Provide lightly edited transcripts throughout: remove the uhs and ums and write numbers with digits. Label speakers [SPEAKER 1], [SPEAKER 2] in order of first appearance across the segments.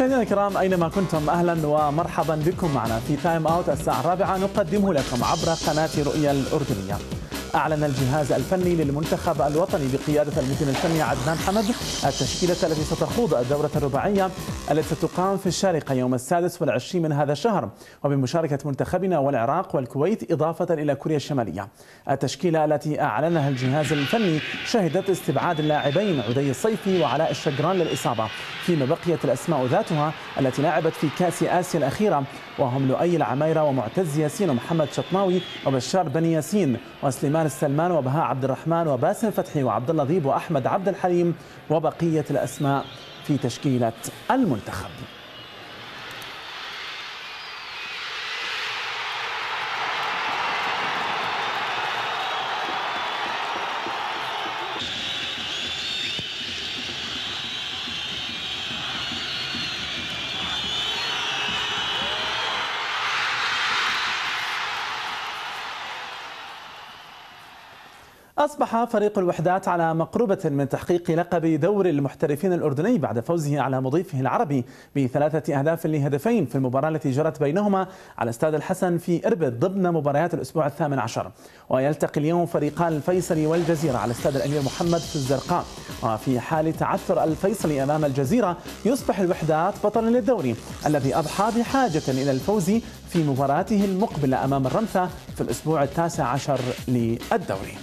[SPEAKER 1] مشاهدينا الكرام أينما كنتم أهلا ومرحبا بكم معنا في تايم أوت الساعة 4 نقدمه لكم عبر قناة رؤيا الأردنية. أعلن الجهاز الفني للمنتخب الوطني بقيادة المدير الفني عدنان حمد التشكيلة التي ستخوض الدورة الرباعية التي ستقام في الشارقة يوم 26 من هذا الشهر، وبمشاركة منتخبنا والعراق والكويت إضافة إلى كوريا الشمالية. التشكيلة التي أعلنها الجهاز الفني شهدت استبعاد اللاعبين عدي الصيفي وعلاء الشقران للإصابة، فيما بقيت الأسماء ذاتها التي لعبت في كأس آسيا الأخيرة، وهم لؤي العميرة ومعتز ياسين ومحمد شطناوي وبشار بني ياسين وسليمان السلمان وبهاء عبد الرحمن وباسم فتحي وعبد الله ذيب وأحمد عبد الحليم وبقية الأسماء في تشكيلة المنتخب. أصبح فريق الوحدات على مقربة من تحقيق لقب دوري المحترفين الأردني بعد فوزه على مضيفه العربي ب3 أهداف لهدفين في المباراة التي جرت بينهما على استاد الحسن في إربد ضمن مباريات الأسبوع ال18. ويلتقي اليوم فريقان الفيصلي والجزيرة على استاد الأمير محمد في الزرقاء، وفي حال تعثر الفيصلي أمام الجزيرة يصبح الوحدات بطلا للدوري الذي أضحى بحاجة إلى الفوز في مباراته المقبلة أمام الرمثة في الأسبوع ال19 للدوري.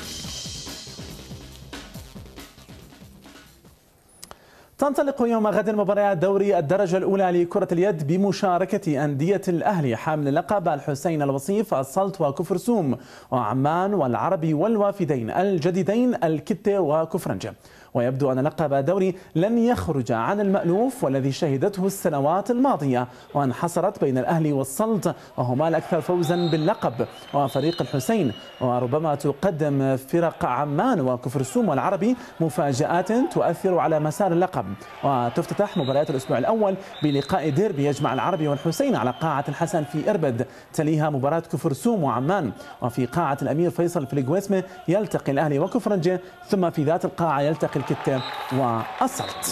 [SPEAKER 1] تنطلق يوم غد مباريات دوري الدرجة الأولى لكرة اليد بمشاركة أندية الأهلي حامل لقب الحسين الوصيف السلط وكفرسوم وعمان والعربي والوافدين الجديدين الكتة وكفرنجة. ويبدو أن لقب الدوري لن يخرج عن المألوف والذي شهدته السنوات الماضية، وانحصرت بين الأهلي والسلط وهما الأكثر فوزا باللقب وفريق الحسين، وربما تقدم فرق عمان وكفرسوم والعربي مفاجآت تؤثر على مسار اللقب. وتفتتح مباريات الأسبوع الأول بلقاء ديربي يجمع العربي والحسين على قاعة الحسن في إربد، تليها مباراة كفرسوم وعمان، وفي قاعة الأمير فيصل في القويسمة يلتقي الأهلي وكفرنجة، ثم في ذات القاعة يلتقي الكتة والسلط.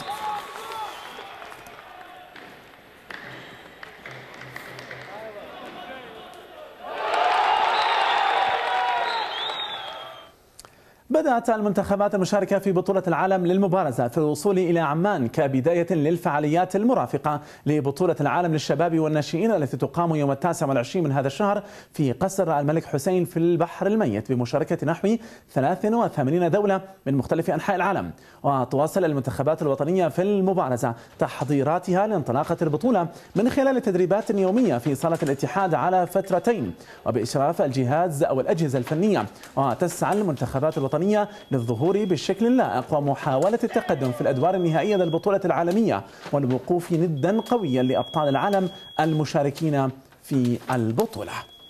[SPEAKER 1] بدأت المنتخبات المشاركة في بطولة العالم للمبارزة في الوصول إلى عمان كبداية للفعاليات المرافقة لبطولة العالم للشباب والناشئين التي تقام يوم 29 من هذا الشهر في قصر الملك حسين في البحر الميت بمشاركة نحو 83 دولة من مختلف أنحاء العالم. وتواصل المنتخبات الوطنية في المبارزة تحضيراتها لانطلاقة البطولة من خلال تدريبات يومية في صالة الاتحاد على فترتين وبإشراف الجهاز أو الأجهزة الفنية. وتسعى المنتخبات الوطنية للظهور بالشكل اللائق ومحاولة التقدم في الأدوار النهائية للبطولة العالمية والوقوف ندا قويا لأبطال العالم المشاركين في البطولة.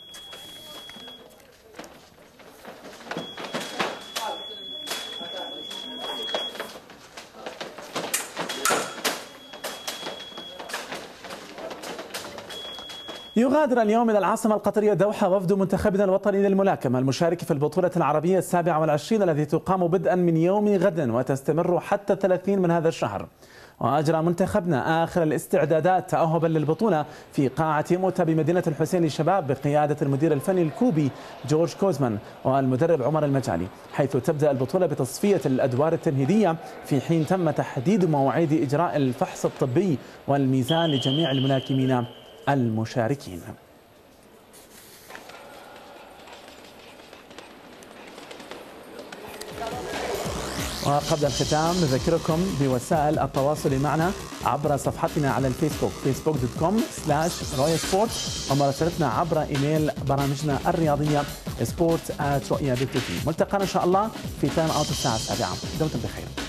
[SPEAKER 1] يغادر اليوم إلى العاصمة القطرية دوحة وفد منتخبنا الوطني للملاكمة المشارك في البطولة العربية 27 التي تقام بدءا من يوم غد وتستمر حتى 30 من هذا الشهر. وأجرى منتخبنا آخر الاستعدادات تأهبا للبطولة في قاعة موتا بمدينة الحسين للشباب بقيادة المدير الفني الكوبي جورج كوزمان والمدرب عمر المجالي، حيث تبدأ البطولة بتصفية الأدوار التمهيدية في حين تم تحديد مواعيد إجراء الفحص الطبي والميزان لجميع الملاكمين المشاركين. وقبل الختام نذكركم بوسائل التواصل معنا عبر صفحتنا على الفيسبوك facebook.com/royasport ومراسلتنا عبر إيميل برامجنا الرياضية sport@ruya.tv. ملتقانا إن شاء الله في تايم أوت الساعة 7. دمتم بخير.